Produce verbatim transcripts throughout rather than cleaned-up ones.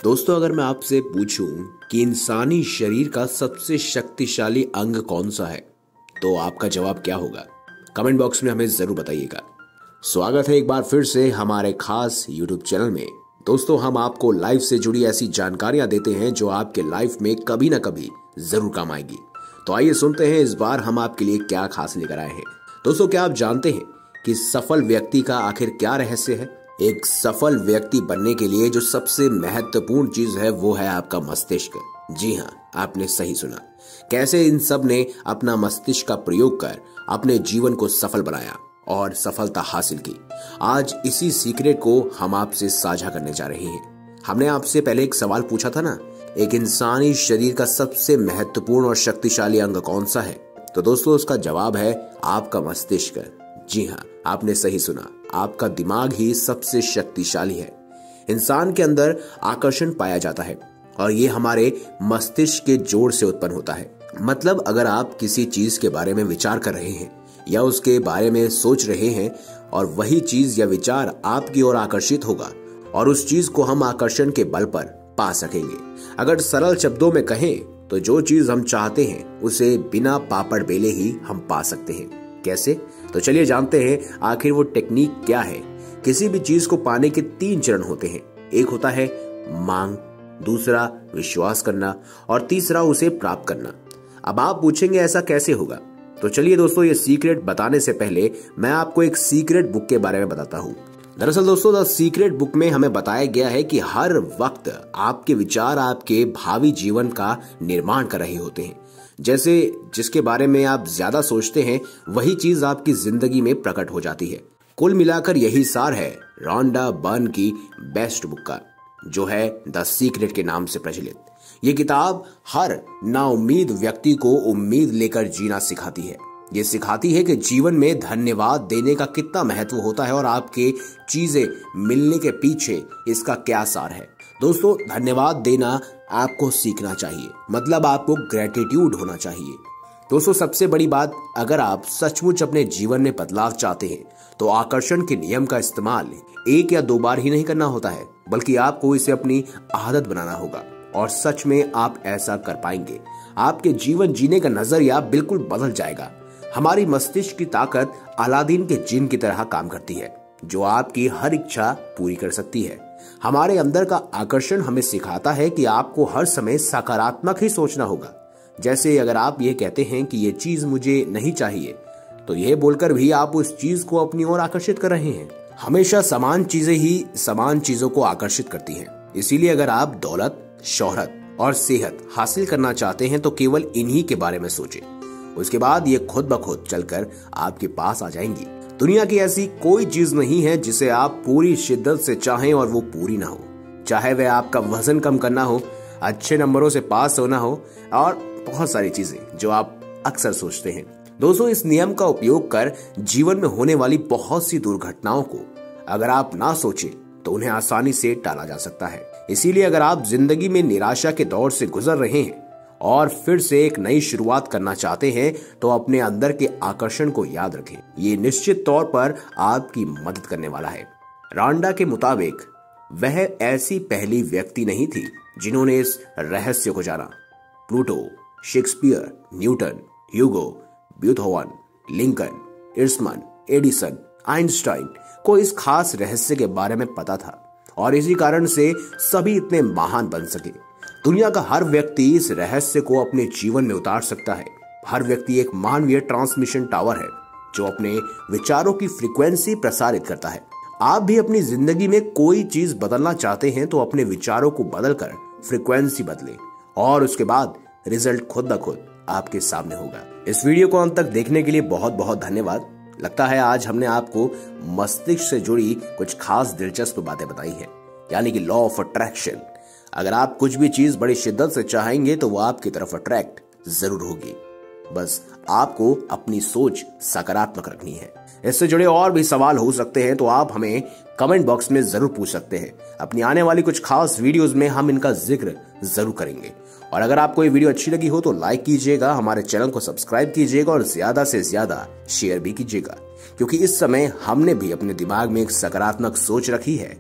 दोस्तों, अगर मैं आपसे पूछूं कि इंसानी शरीर का सबसे शक्तिशाली अंग कौन सा है, तो आपका जवाब क्या होगा? कमेंट बॉक्स में हमें जरूर बताइएगा। स्वागत है एक बार फिर से हमारे खास यूट्यूब चैनल में। दोस्तों, हम आपको लाइफ से जुड़ी ऐसी जानकारियां देते हैं जो आपके लाइफ में कभी ना कभी जरूर काम आएगी। तो आइए सुनते हैं इस बार हम आपके लिए क्या खास लेकर आए हैं। दोस्तों, क्या आप जानते हैं कि सफल व्यक्ति का आखिर क्या रहस्य है? एक सफल व्यक्ति बनने के लिए जो सबसे महत्वपूर्ण चीज है वो है आपका मस्तिष्क। जी हाँ, आपने सही सुना। कैसे इन सब ने अपना मस्तिष्क का प्रयोग कर अपने जीवन को सफल बनाया और सफलता हासिल की। आज इसी सीक्रेट को हम आपसे साझा करने जा रहे हैं। हमने आपसे पहले एक सवाल पूछा था ना, एक इंसानी शरीर का सबसे महत्वपूर्ण और शक्तिशाली अंग कौन सा है? तो दोस्तों, उसका जवाब है आपका मस्तिष्क। जी हाँ, आपने सही सुना। आपका दिमाग ही सबसे शक्तिशाली है। इंसान के अंदर आकर्षण पाया जाता है और ये हमारे मस्तिष्क के जोड़ से उत्पन्न होता है। मतलब अगर आप किसी चीज के बारे में विचार कर रहे हैं या उसके बारे में सोच रहे हैं और वही चीज या विचार आपकी ओर आकर्षित होगा और उस चीज को हम आकर्षण के बल पर पा सकेंगे। अगर सरल शब्दों में कहें तो जो चीज हम चाहते हैं उसे बिना पापड़ बेले ही हम पा सकते हैं। कैसे? तो चलिए जानते हैं आखिर वो टेक्निक क्या है। किसी भी चीज को पाने के तीन चरण होते हैं। एक होता है मांग, दूसरा विश्वास करना और तीसरा उसे प्राप्त करना। अब आप पूछेंगे ऐसा कैसे होगा? तो चलिए दोस्तों, ये सीक्रेट बताने से पहले मैं आपको एक सीक्रेट बुक के बारे में बताता हूँ। दरअसल दोस्तों, द सीक्रेट बुक में हमें बताया गया है कि हर वक्त आपके विचार आपके भावी जीवन का निर्माण कर रहे होते हैं। जैसे जिसके बारे में आप ज्यादा सोचते हैं वही चीज आपकी जिंदगी में प्रकट हो जाती है। कुल मिलाकर यही सार है रॉन्डा बर्न की बेस्ट बुक का, जो है द सीक्रेट के नाम से प्रचलित। ये किताब हर नाउम्मीद व्यक्ति को उम्मीद लेकर जीना सिखाती है। ये सिखाती है कि जीवन में धन्यवाद देने का कितना महत्व होता है और आपके चीजें मिलने के पीछे इसका क्या सार है। दोस्तों, धन्यवाद देना आपको सीखना चाहिए। मतलब आपको ग्रेटिट्यूड होना चाहिए। दोस्तों, सबसे बड़ी बात, अगर आप सचमुच अपने जीवन में बदलाव चाहते हैं तो आकर्षण के नियम का इस्तेमाल एक या दो बार ही नहीं करना होता है, बल्कि आपको इसे अपनी आदत बनाना होगा। और सच में आप ऐसा कर पाएंगे। आपके जीवन जीने का नजरिया बिल्कुल बदल जाएगा। हमारी मस्तिष्क की ताकत अलादीन के जिन की तरह काम करती है, जो आपकी हर इच्छा पूरी कर सकती है। हमारे अंदर का आकर्षण हमें सिखाता है कि आपको हर समय सकारात्मक ही सोचना होगा। जैसे अगर आप ये कहते हैं कि ये चीज मुझे नहीं चाहिए, तो यह बोलकर भी आप उस चीज को अपनी ओर आकर्षित कर रहे हैं। हमेशा समान चीजें ही समान चीजों को आकर्षित करती हैं। इसीलिए अगर आप दौलत, शोहरत और सेहत हासिल करना चाहते हैं तो केवल इन्हीं के बारे में सोचें। उसके बाद ये खुद ब खुद चलकर आपके पास आ जाएंगी। दुनिया की ऐसी कोई चीज नहीं है जिसे आप पूरी शिद्दत से चाहें और वो पूरी ना हो। चाहे वह आपका वजन कम करना हो, अच्छे नंबरों से पास होना हो और बहुत सारी चीजें जो आप अक्सर सोचते हैं। दोस्तों, इस नियम का उपयोग कर जीवन में होने वाली बहुत सी दुर्घटनाओं को अगर आप ना सोचें तो उन्हें आसानी से टाला जा सकता है। इसीलिए अगर आप जिंदगी में निराशा के दौर से गुजर रहे हैं और फिर से एक नई शुरुआत करना चाहते हैं तो अपने अंदर के आकर्षण को याद रखें। ये निश्चित तौर पर आपकी मदद करने वाला है। रॉन्डा के मुताबिक वह ऐसी पहली व्यक्ति नहीं थी जिन्होंने इस रहस्य को जाना। Pluto, Shakespeare, Newton, Hugo, Beethoven, Lincoln, Emerson, Edison, Einstein को इस खास रहस्य के बारे में पता था और इसी कारण से सभी इतने महान बन सके। दुनिया का हर व्यक्ति इस रहस्य को अपने जीवन में उतार सकता है। हर व्यक्ति एक मानवीय ट्रांसमिशन टावर है जो अपने विचारों की फ्रीक्वेंसी प्रसारित करता है। आप भी अपनी जिंदगी में कोई चीज बदलना चाहते हैं तो अपने विचारों को बदलकर फ्रीक्वेंसी बदलें और उसके बाद रिजल्ट खुद ब खुद आपके सामने होगा। इस वीडियो को अंत तक देखने के लिए बहुत बहुत धन्यवाद। लगता है आज हमने आपको मस्तिष्क से जुड़ी कुछ खास दिलचस्प बातें बताई हैं, यानी कि लॉ ऑफ अट्रैक्शन। अगर आप कुछ भी चीज बड़ी शिद्दत से चाहेंगे तो वो आपकी तरफ अट्रैक्ट जरूर होगी। बस आपको अपनी सोच सकारात्मक रखनी है। इससे जुड़े और भी सवाल हो सकते हैं तो आप हमें कमेंट बॉक्स में जरूर पूछ सकते हैं। अपनी आने वाली कुछ खास वीडियोस में हम इनका जिक्र जरूर करेंगे। और अगर आपको ये वीडियो अच्छी लगी हो तो लाइक कीजिएगा, हमारे चैनल को सब्सक्राइब कीजिएगा और ज्यादा से ज्यादा शेयर भी कीजिएगा, क्योंकि इस समय हमने भी अपने दिमाग में एक सकारात्मक सोच रखी है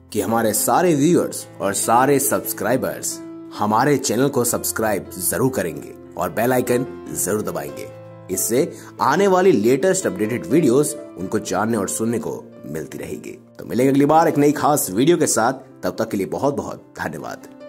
कि हमारे सारे व्यूअर्स और सारे सब्सक्राइबर्स हमारे चैनल को सब्सक्राइब जरूर करेंगे और बेल आइकन जरूर दबाएंगे। इससे आने वाली लेटेस्ट अपडेटेड वीडियोस उनको जानने और सुनने को मिलती रहेगी। तो मिलेंगे अगली बार एक नई खास वीडियो के साथ, तब तक के लिए बहुत बहुत धन्यवाद।